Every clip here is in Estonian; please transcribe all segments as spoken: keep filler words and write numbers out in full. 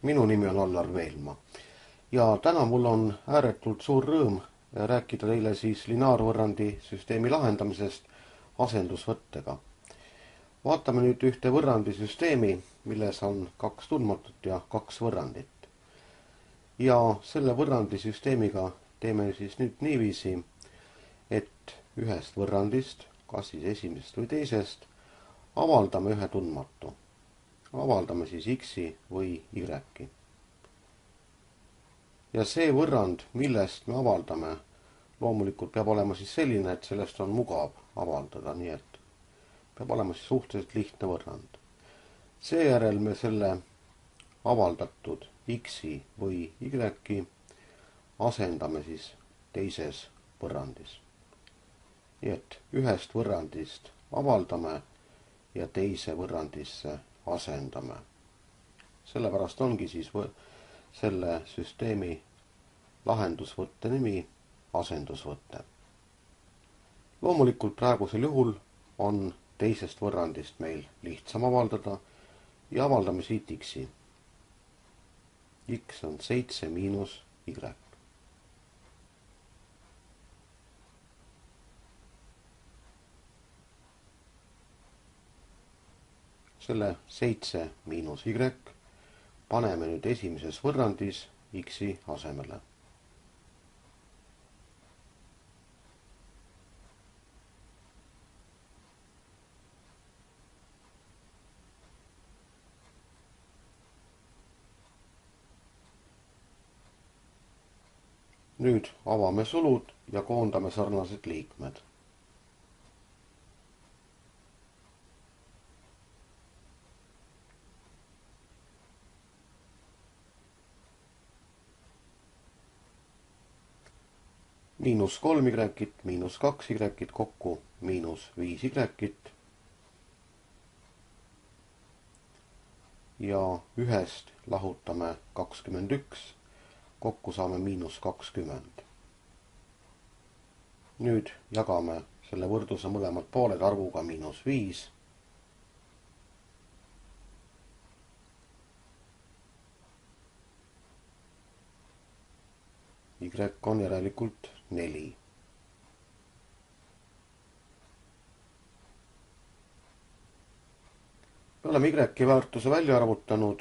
Minu nimi on Allar Veelmaa ja täna mul on ääretult suur rõõm rääkida teile siis lineaarvõrrandi süsteemi lahendamisest asendusvõttega. Vaatame nüüd ühte võrrandisüsteemi, milles on kaks tundmatut ja kaks võrrandit. Ja selle võrrandisüsteemiga teeme siis nüüd niiviisi, et ühest võrrandist, kas siis esimesest või teisest, avaldame ühe tundmatu. Avaldame siis X-i või Y-i. Ja see võrrand, millest me avaldame, loomulikult peab olema siis selline, et sellest on mugav avaldada, nii et peab olema siis suhteliselt lihtne võrrand. Seejärel me selle avaldatud X-i või Y-i asendame siis teises võrrandis. Nii et ühest võrrandist avaldame ja teise võrrandisse asendame. Sellepärast ongi siis selle süsteemi lahendusvõtte nimi asendusvõte. Loomulikult praegusel juhul on teisest võrrandist meil lihtsam avaldada ja avaldame siit X-i. X on seitse miinus Y. Selle seitse miinus Y paneme nüüd esimeses võrrandis X-i asemele. Nüüd avame sulud ja koondame sarnased liikmed. Miinus kolm Y-it, miinus kaks Y-it, kokku miinus viis Y-it. Ja ühest lahutame kakskümmend üks, kokku saame miinus kakskümmend. Nüüd jagame selle võrdluse mõlemad pooled arvuga miinus viis. Y on järelikult neli. Me oleme Y väärtuse välja arvutanud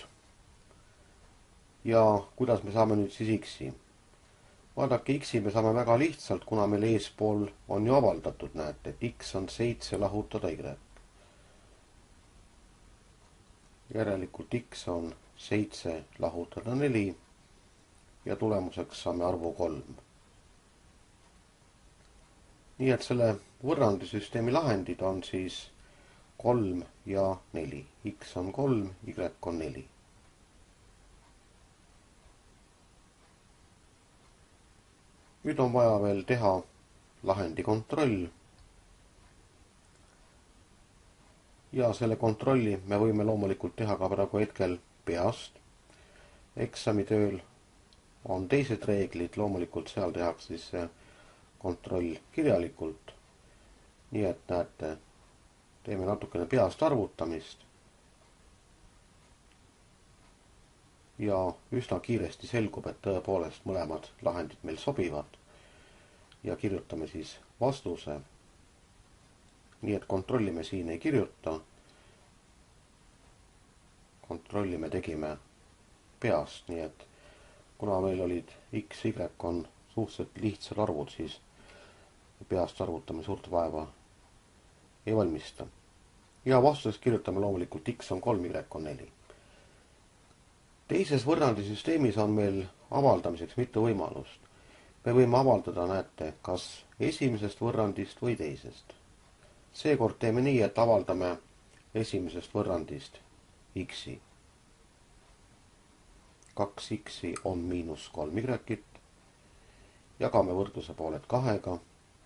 ja kuidas me saame nüüd siis X-i? Vaadake, X-i me saame väga lihtsalt, kuna meil eespool on ju avaldatud, näete, et X on seitse lahutada Y. Järelikult X on seitse lahutada neli ja tulemuseks saame arvu kolm. Nii et selle võrrandisüsteemi lahendid on siis kolm ja neli. X on kolm, Y on neli. Nüüd on vaja veel teha lahendi kontroll. Ja selle kontrolli me võime loomulikult teha ka praegu hetkel peast. Eksamitööl on teised reeglid, loomulikult seal tehakse siis see kontroll kirjalikult. Nii et näete, teeme natukene peast arvutamist. Ja üsna kiiresti selgub, et tõepoolest mõlemad lahendid meil sobivad. Ja kirjutame siis vastuse. Nii et kontrolli me siin ei kirjuta. Kontrolli me tegime peast, nii et kuna meil olid X, Y on suhteliselt lihtsad arvud, siis peast arvutame suurt vaeva ei valmista. Ja vastuses kirjutame loomulikult X on kolm, Y on neli. Teises võrrandisüsteemis on meil avaldamiseks mitu võimalust. Me võime avaldada, näete, kas esimesest võrrandist või teisest. Seekord teeme nii, et avaldame esimesest võrrandist X-i. kaks X-i on miinus kolm Y-it. Jagame võrdluse pooled kahega.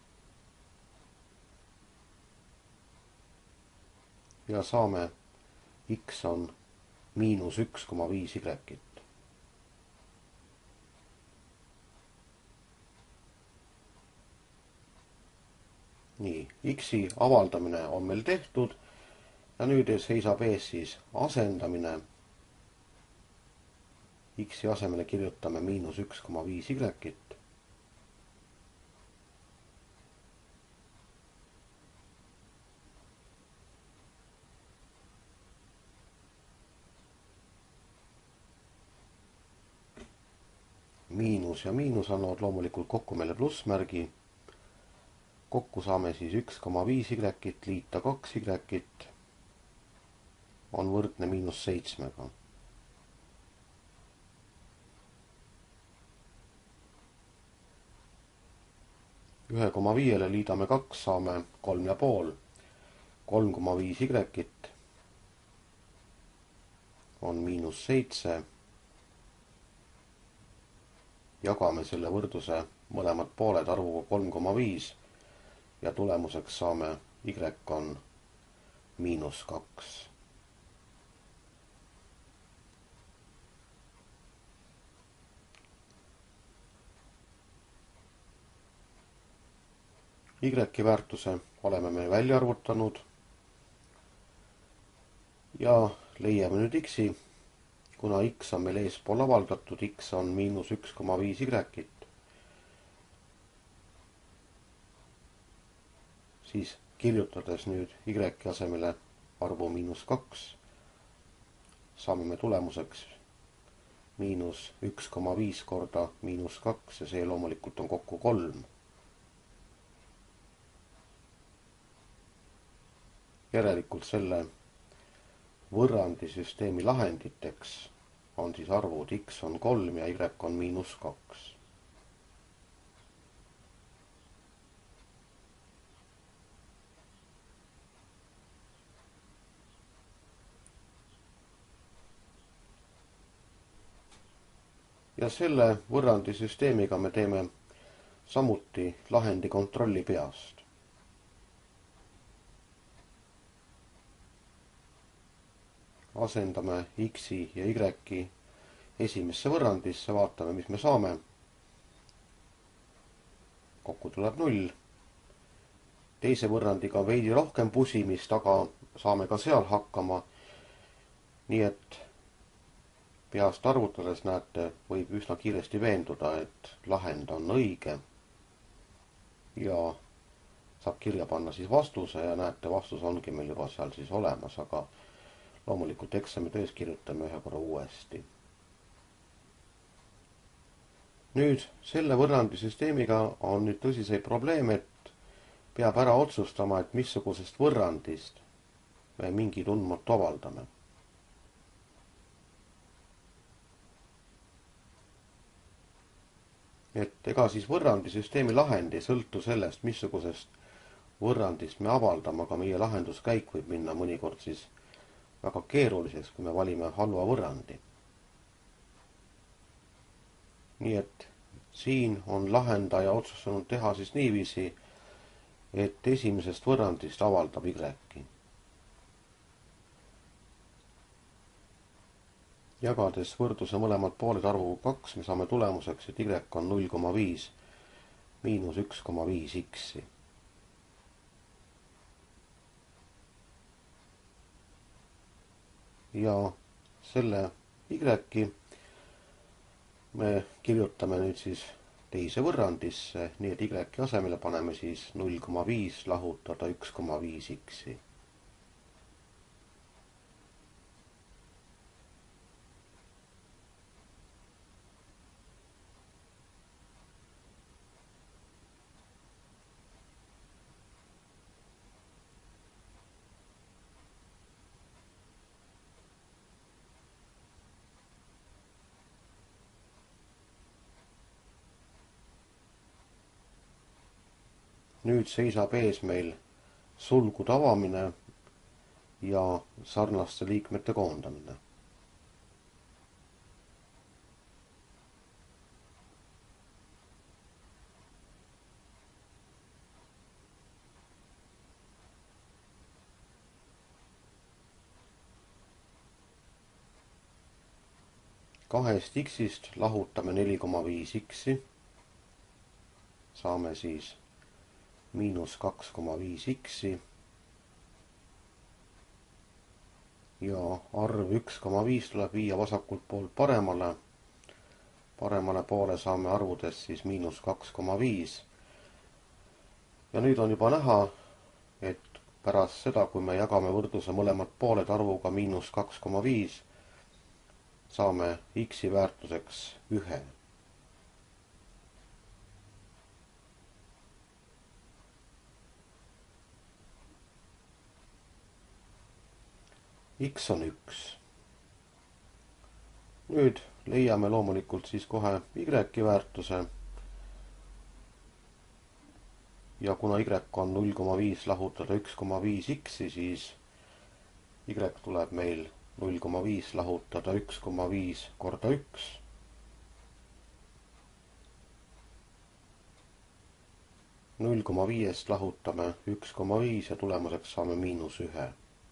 Ja saame X on miinus üks koma viis Y-it. Nii, X-i avaldamine on meil tehtud ja nüüd seisab ees siis asendamine X-i asemele kirjutame miinus üks koma viis Y-t. Miinus ja miinus annavad loomulikult kokku meile plussmärgi. Kokku saame siis üks koma viis Y-t liita kaks Y-t on võrdne miinus seitsmega. ühe koma viiele liidame kaks, saame kolm ja pool. kolm koma viis Y-t on miinus seitse. Jagame selle võrdluse mõlemad pooled arvuga kolm koma viis ja tulemuseks saame Y on miinus kaks. Y väärtuse oleme me välja arvutanud ja leiame nüüd X-i. Kuna X on meil eespool avaldatud, X on miinus üks koma viis Y-t, siis kirjutades nüüd Y asemele arvu miinus kaks, saame me tulemuseks miinus üks koma viis korda miinus kaks ja see loomulikult on kokku kolm. Järelikult selle võrrandisüsteemi lahenditeks on siis arvud X on kolm ja Y on miinus kaks. Ja selle võrrandisüsteemiga me teeme samuti lahendi kontrolli peast. Asendame X-i ja Y esimesse võrrandisse, vaatame, mis me saame. Kokku tuleb null. Teise võrrandiga veidi rohkem pusimist, aga saame ka seal hakkama. Nii et peast arvutades näete, võib üsna kiiresti veenduda, et lahend on õige. Ja saab kirja panna siis vastuse ja näete, vastus ongi meil juba seal siis olemas, aga loomulikult eksami töös kirjutame ühe korra uuesti. Nüüd selle võrrandisüsteemiga on nüüd tõsiseid probleeme, et peab ära otsustama, et missugusest võrrandist me mingi tundmatu avaldame. Et ega siis võrrandisüsteemi lahend ei sõltu sellest, missugusest võrrandist me avaldame, aga meie lahenduskäik võib minna mõnikord siis väga keeruliseks, kui me valime halva võrrandi. Nii et siin on lahendaja otsustanud teha siis niiviisi, et esimesest võrrandist avaldab Y. Jagades võrdluse mõlemad pooled arvuga kaks, me saame tulemuseks, et Y on null koma viis miinus üks koma viis X-i. Ja selle Y me kirjutame nüüd siis teise võrrandisse, nii et Y asemele paneme siis null koma viis lahutada üks koma viis X-i. Nüüd seisab ees meil sulgude avamine ja sarnaste liikmete koondamine. Kahest X-ist lahutame neli koma viis X-i. Saame siis miinus kaks koma viis X-i ja arv üks koma viis tuleb viia vasakult poolt paremale paremale poole saame arvudes siis miinus kaks koma viis. Ja nüüd on juba näha, et pärast seda, kui me jagame võrdluse mõlemad pooled arvuga miinus kaks koma viis, saame x-i väärtuseks ühe. X on üks. Nüüd leiame loomulikult siis kohe y väärtuse. Ja kuna y on null koma viis lahutada üks koma viis x-i, siis y tuleb meil null koma viis lahutada üks koma viis korda üks. null koma viiest lahutame üks koma viis ja tulemuseks saame miinus ühe.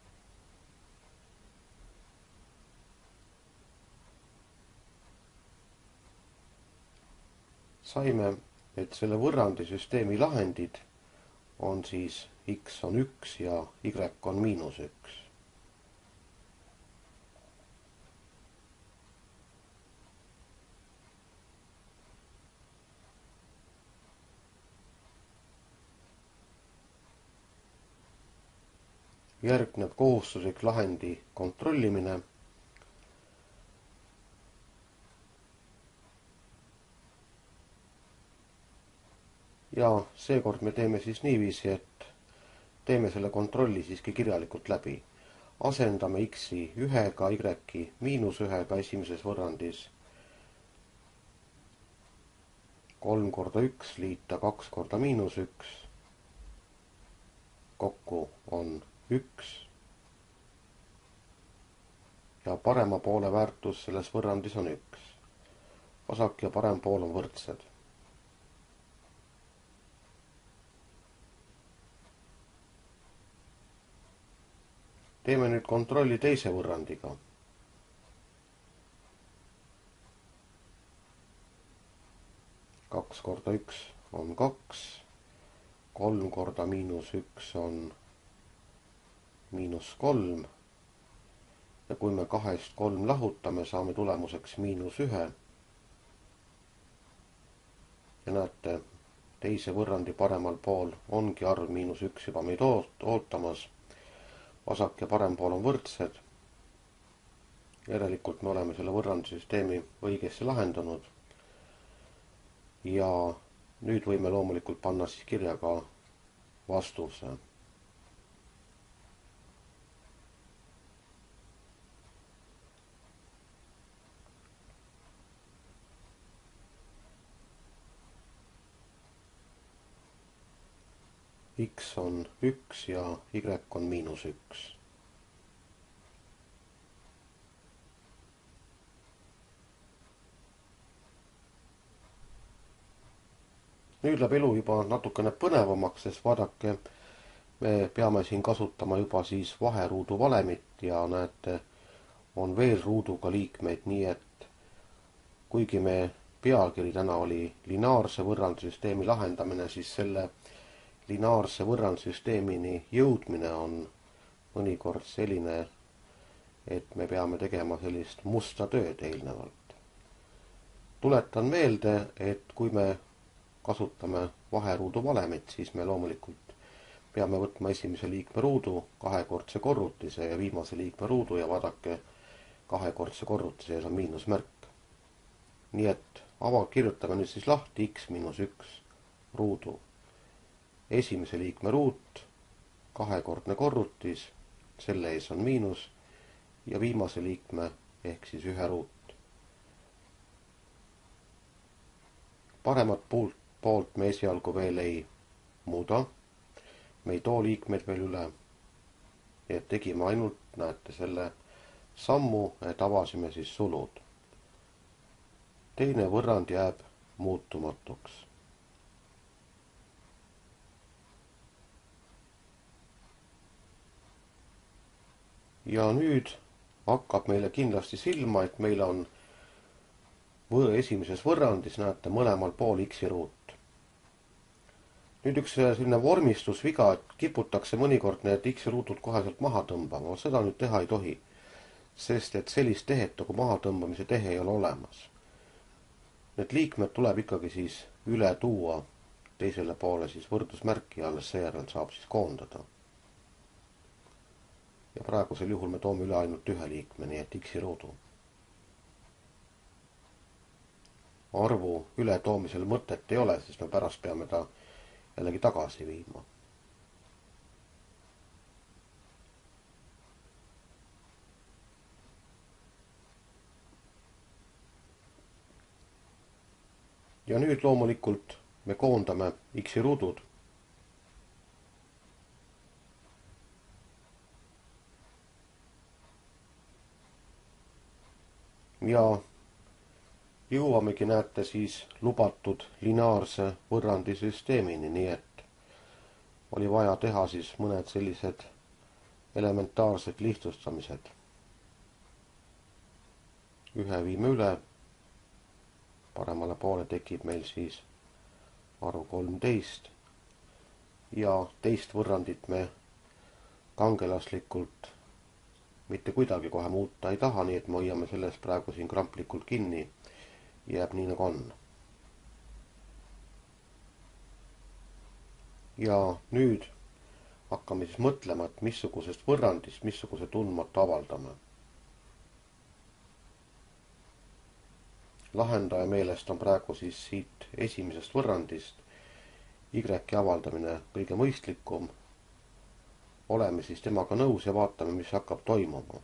Saime, et selle võrrandisüsteemi lahendid on siis x on üks ja y on miinus üks. Järgneb kohustuslik lahendi kontrollimine. Ja seekord me teeme siis niiviisi, et teeme selle kontrolli siiski kirjalikult läbi. Asendame x-i ühega, y-i miinus ühega esimeses võrrandis. kolm korda üks liita kaks korda miinus üks. Kokku on üks. Ja parema poole väärtus selles võrrandis on üks. Vasak ja parem pool on võrdsed. Teeme nüüd kontrolli teise võrrandiga. kaks korda üks on kaks, kolm korda miinus üks on miinus kolm. Ja kui me kahest kolm lahutame, saame tulemuseks miinus ühe. Ja näete, teise võrrandi paremal pool ongi arv miinus üks juba meid ootamas. Vasak ja parem pool on võrdsed. Järelikult me oleme selle võrrandisüsteemi õigesti lahendanud. Ja nüüd võime loomulikult panna siis kirja ka vastuse. X on üks ja Y on miinus üks. Nüüd läheb elu juba natukene põnevamaks, sest vaadake, me peame siin kasutama juba siis vaheruudu valemit ja näete, on veel ruuduga liikmeid, nii et kuigi me pealkiri täna oli lineaarse võrrandisüsteemi lahendamine, siis selle lineaarse võrrandisüsteemini jõudmine on mõnikord selline, et me peame tegema sellist musta tööd eelnevalt. Tuletan meelde, et kui me kasutame vaheruudu valemit, siis me loomulikult peame võtma esimese liikme ruudu, kahekordse korrutise ja viimase liikme ruudu ja vaadake kahekordse korrutise ees on miinusmärk. Nii et ava kirjutame nüüd siis lahti x miinus üks ruudu. Esimese liikme ruut, kahekordne korrutis, selle ees on miinus ja viimase liikme ehk siis ühe ruut. Paremat poolt me esialgu veel ei muuda. Me ei too liikmeid veel üle. Et tegime ainult, näete, selle sammu, et avasime siis sulud. Teine võrrand jääb muutumatuks. Ja nüüd hakkab meile kindlasti silma, et meil on esimeses võrrandis, näete, mõlemal pool x-i ruut. Nüüd üks selline vormistusviga, et kiputakse mõnikord need x-i ruutud koheselt maha tõmbama. Seda nüüd teha ei tohi, sest et sellist tehet nagu maha tõmbamise tehe ei ole olemas. need liikmed tuleb ikkagi siis üle tuua teisele poole siis võrdusmärki ja alles seejärel saab siis koondada. Ja praegusel juhul me toome üle ainult ühe liikme, nii et X-i ruudu. Arvu ületoomisel mõtet ei ole, sest me pärast peame ta jällegi tagasi viima. Ja nüüd loomulikult me koondame X-i ruudud. Ja jõuamegi, näete, siis lubatud lineaarse võrrandisüsteemini, nii et oli vaja teha siis mõned sellised elementaarsed lihtsustamised. Ühe viime üle. Paremale poole tekib meil siis arv kolmteist ja teist võrrandit me kangelaslikult mitte kuidagi kohe muuta ei taha, nii et me hoiame sellest praegu siin kramplikult kinni, jääb nii nagu on. Ja nüüd hakkame siis mõtlema, et missugusest võrrandist, missuguse tundmatu avaldame. Lahendaja meelest on praegu siis siit esimesest võrrandist Y-i avaldamine kõige mõistlikum. Oleme siis temaga nõus ja vaatame, mis hakkab toimuma.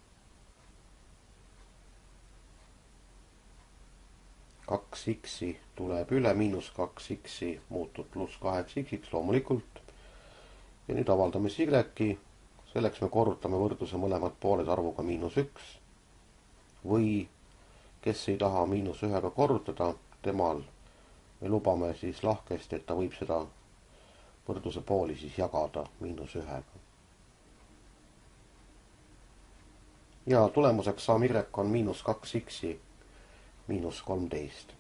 kaks X-i tuleb üle, miinus kaks X-i muutub pluss kaheksa X-iks loomulikult. Ja nüüd avaldame siis Y. Selleks me korrutame võrdluse mõlemad pooled arvuga miinus üks. Või kes ei taha miinus ühega korrutada, temal me lubame siis lahkesti, et ta võib seda võrdluse pooli siis jagada miinus ühega. Ja tulemuseks saam Y on miinus kaks X-i miinus kolmteist.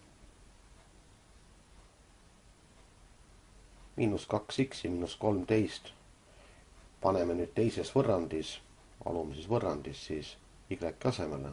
Miinus kaks X-i miinus kolmteist paneme nüüd teises võrrandis, alumises võrrandis siis Y asemele.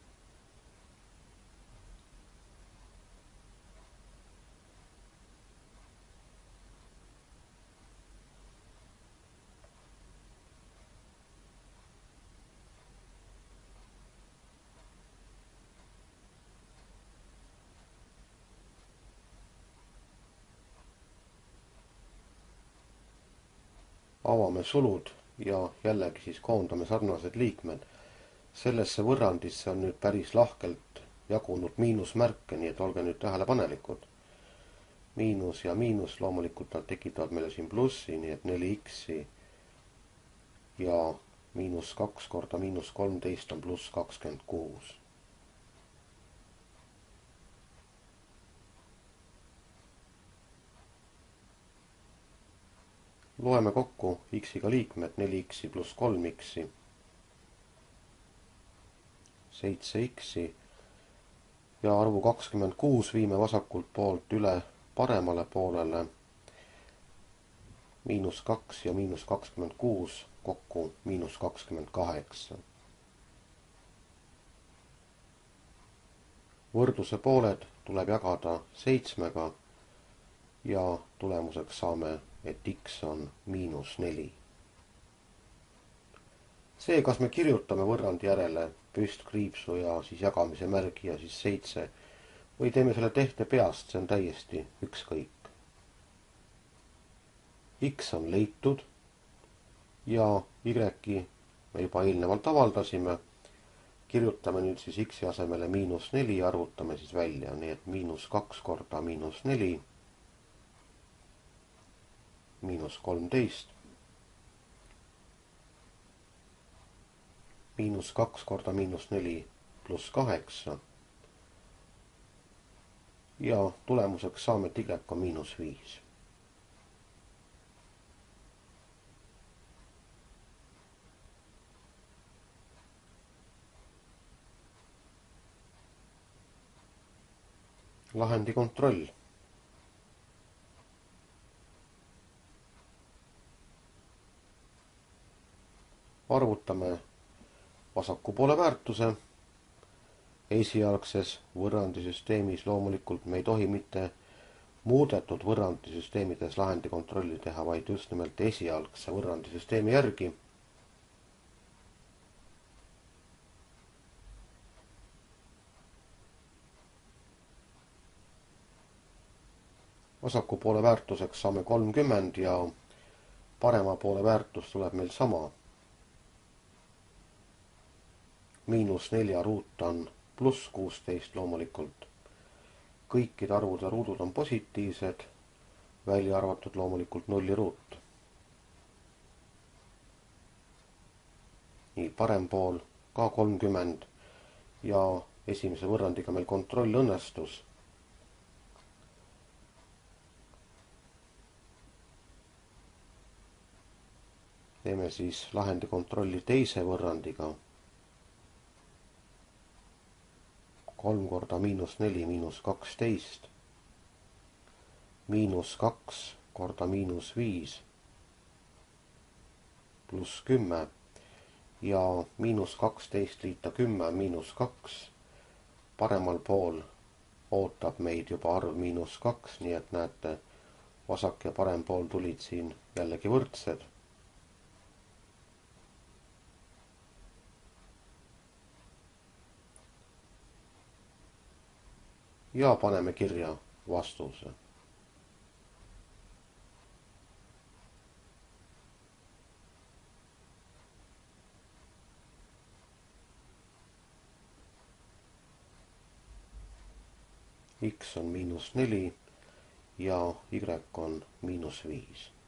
Avame sulud ja jällegi siis koondame sarnased liikmed. Sellesse võrrandisse on nüüd päris lahkelt jagunud miinusmärke, nii et olge nüüd tähelepanelikud. Miinus ja miinus loomulikult nad tekitavad meile siin plussi, nii et neli X-i ja miinus kaks korda miinus kolmteist on pluss kakskümmend kuus. Loeme kokku X-iga liikmed neli X-i pluss kolm X-i, seitse X-i ja arvu kakskümmend kuus viime vasakult poolt üle paremale poolele. Miinus kaks ja miinus kakskümmend kuus kokku miinus kakskümmend kaheksa. Võrdluse pooled tuleb jagada seitsmega ja tulemuseks saame, et X on miinus neli. See, kas me kirjutame võrrandi järele püstkriipsu ja siis jagamise märgi ja siis seitse või teeme selle tehte peast, see on täiesti ükskõik. X on leitud ja Y me juba eelnevalt avaldasime. Kirjutame nüüd siis X-i asemele miinus neli ja arvutame siis välja, nii et miinus kaks korda miinus neli. Miinus kolmteist, miinus kaks korda miinus neli pluss kaheksa ja tulemuseks saame, et Y on miinus viis. Lahendi kontroll. Arvutame vasaku poole väärtuse esialgses võrrandisüsteemis loomulikult me ei tohi mitte muudetud võrrandisüsteemides lahendikontrolli teha, vaid just nimelt esialgse võrrandisüsteemi järgi. Vasaku poole väärtuseks saame kolmkümmend ja parema poole väärtus tuleb meil sama. Miinus nelja ruut on pluss kuusteist loomulikult. Kõikide arvude ruudud on positiivsed, välja arvatud loomulikult nulli ruut. Nii, parem pool ka kolmkümmend ja esimese võrrandiga meil kontroll õnnestus. Teeme siis lahendi kontrolli teise võrrandiga. kolm korda miinus neli, miinus kaksteist, miinus kaks korda miinus viis, pluss kümme ja miinus kaksteist liita kümme, miinus kaks. Paremal pool ootab meid juba arv miinus kaks, nii et näete, vasak ja parem pool tulid siin jällegi võrdsed. Ja paneme kirja vastuse. X on miinus neli ja Y on miinus viis.